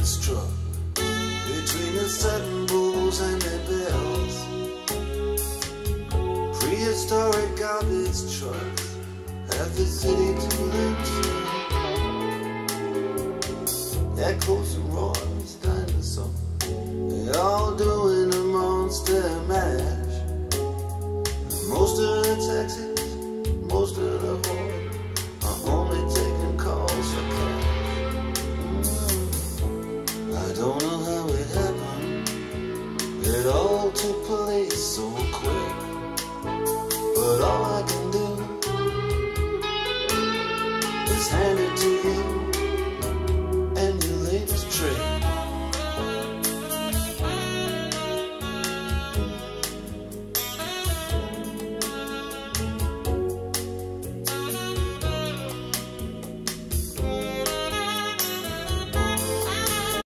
struck between the sudden bulls and their bells. Prehistoric garbage trucks have the city to themselves. Echoes and roars, dinosaurs, they all doing a monster mash. And most of the taxis, most of the horde are only taking calls for cash. I don't know how it happened, it all took place so quick, but all I can